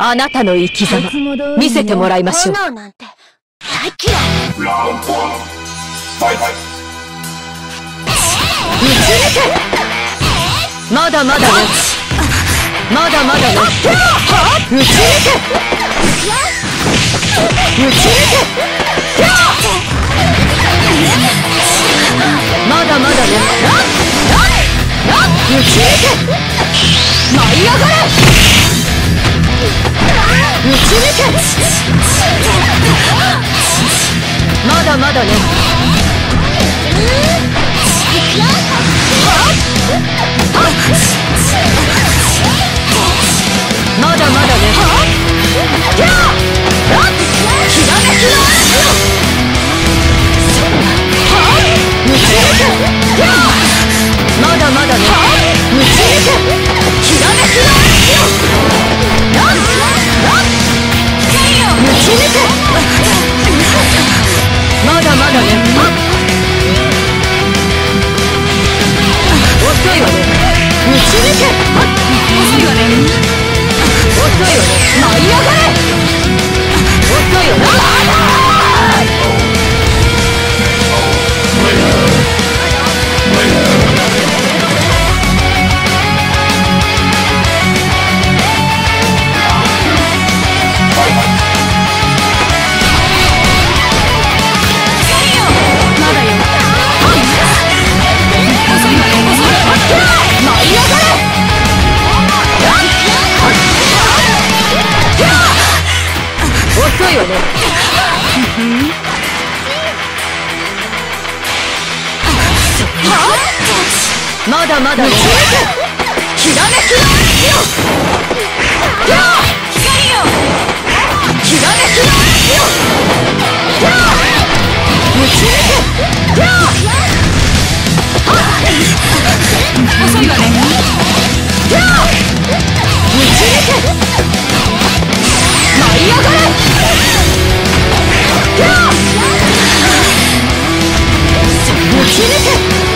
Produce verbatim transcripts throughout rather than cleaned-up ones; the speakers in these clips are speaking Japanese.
あなたの生き様見せてもらいましょう。 炎なんて大嫌い。 撃ち抜け。まだまだね。まだまだね。撃ち抜け。撃ち抜け。まだまだね。撃ち抜け。舞い上がれ。撃ち抜け。まだまだね。まだまだね。きらめきの嵐よ。撃ち抜け。まだまだね。撃ち抜け。きらめきの嵐よ。撃ち抜け。まだまだね。遅いわね。撃ち抜け。遅いわね。遅いわね。舞い上がれ。遅いわね。遅いわね。まだまだね。きらめきの嵐よ。光よ。きらめきの嵐よ。撃ち抜け。遅いわね。撃ち抜け。舞い上がれ。撃ち抜け。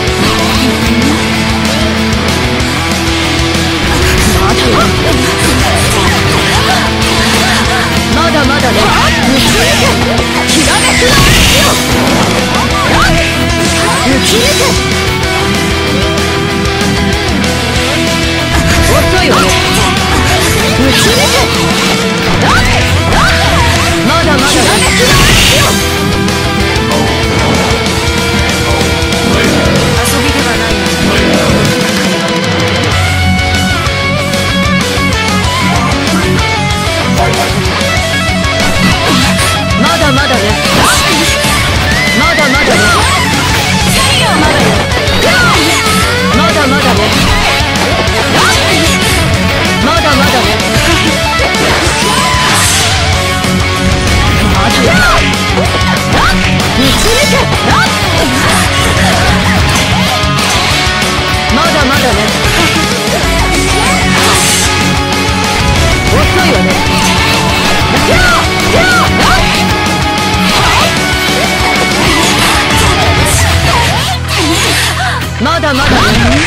まだまだね。撃ち抜け。きらめきの嵐よ。撃ち抜け。遅いわね。撃ち抜け。まだまだね。遊びではないな。まだまだね。まだまだね。まだよ。まだまだね。まだまだね。撃ち抜け。まだまだね。遅いわね。まだまだね。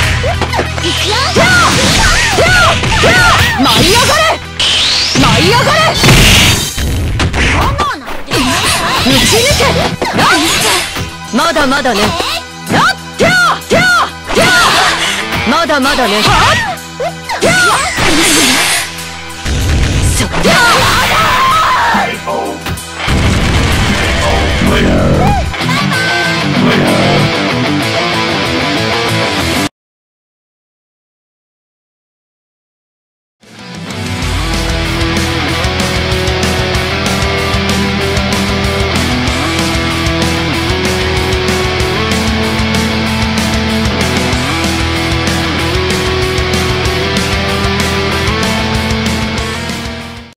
舞い上がれ。舞い上がれ。撃ち抜け。まだまだね。まだまだね。